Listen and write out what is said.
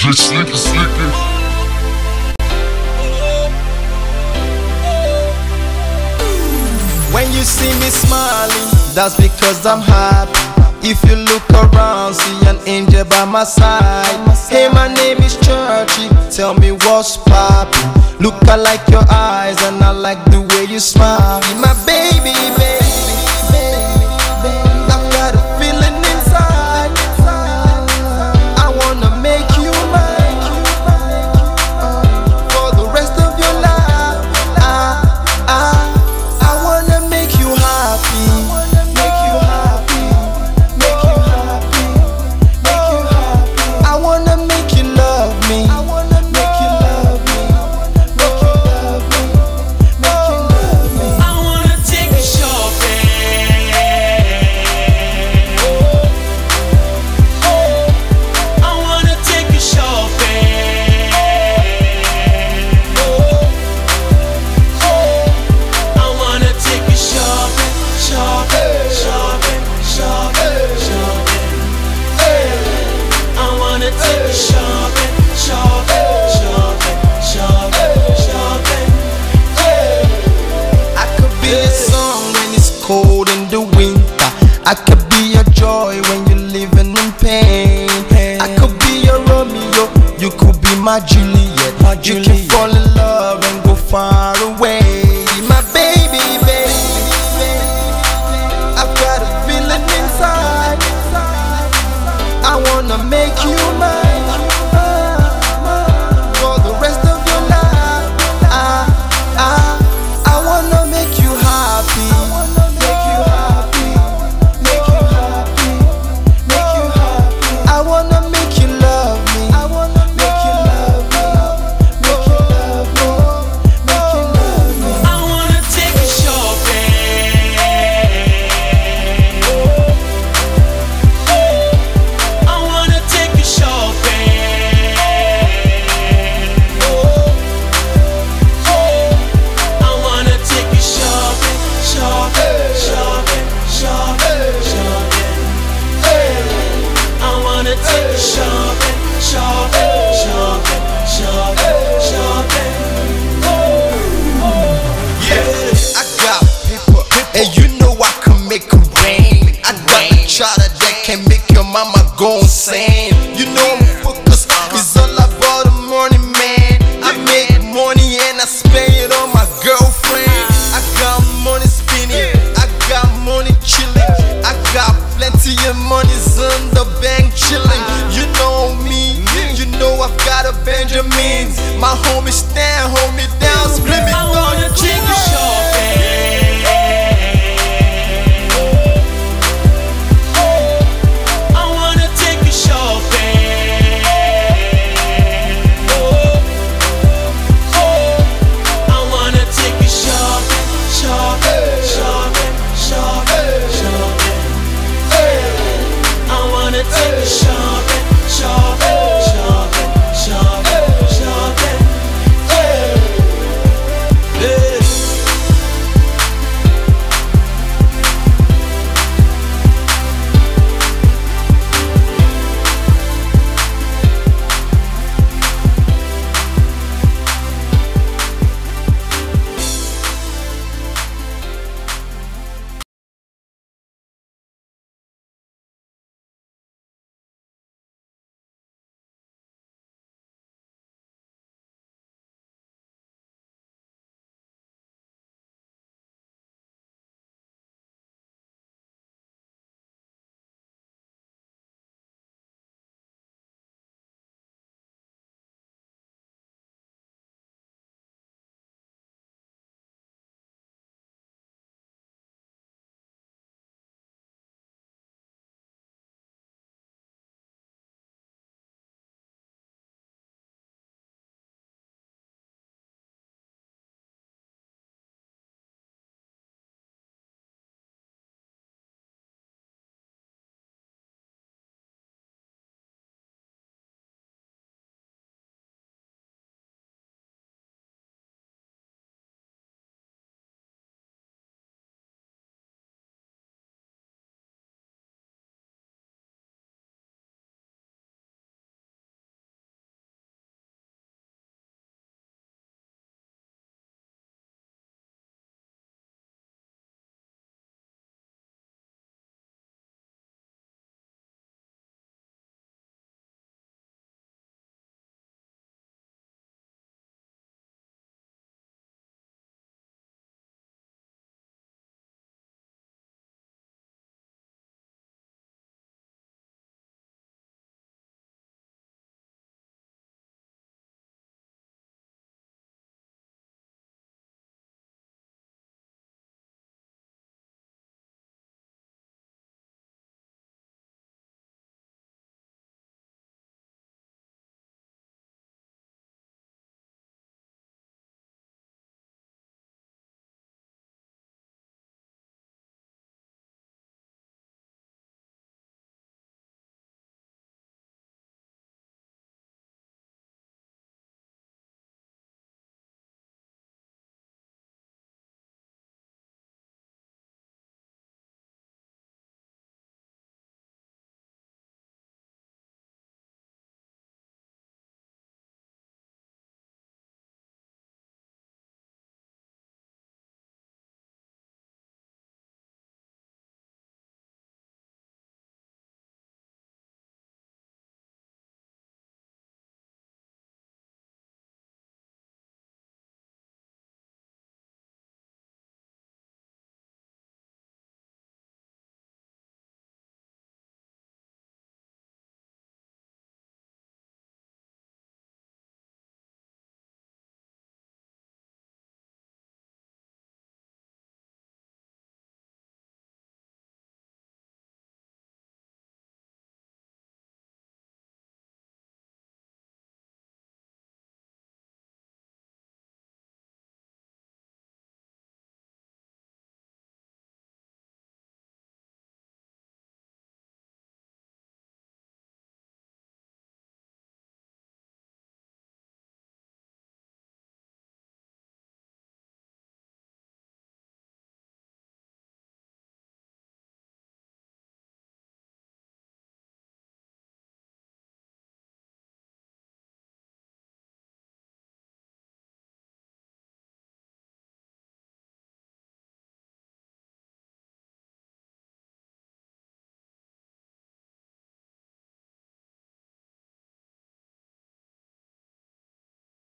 Just sneaky. When you see me smiling, that's because I'm happy. If you look around, see an angel by my side. Hey, my name is Churchy, tell me what's poppin'. Look, I like your eyes and I like the way you smile. Be my baby, baby, baby, baby. I've got a feeling inside. I wanna make you mine for the rest of your life. I wanna make you happy. Make you happy. Make you happy. Make you happy. I wanna make you love me. I wanna make you love me. Make you love me. Make you love me. I wanna take you shopping. I wanna take you shopping. I wanna take you shopping, shopping, shopping, shopping, shopping. I wanna take you shopping, shopping, shopping, shopping, shopping. I could be a song when it's cold in the winter. I could be your joy when you're living in pain. I could be your Romeo, you could be my Juliet. You can fall in love and go far away. My baby, baby, baby. I've got a feeling inside. I wanna make you mine for the rest of your life. I wanna make you happy. Make you happy. Make you happy. Make you happy. I wanna make you love me. I wanna make you love me. Make you love me. Make you love me. I wanna take you shopping. I wanna take you shopping. I wanna take you shopping, shopping, shopping, shopping, shopping. I wanna take you shopping, shopping, shopping, shopping, shopping. Yeah, I got paper, and you know I can make it rain. I got the charter that can make your mama go insane. You know I'm focused, it's all about the money, man. I make money and I spend it on my girlfriend. I got money spinning, I got money chilling. I got plenty of money's in the bank chilling. You know me, you know I've got a Benjamins. My homie stand, homie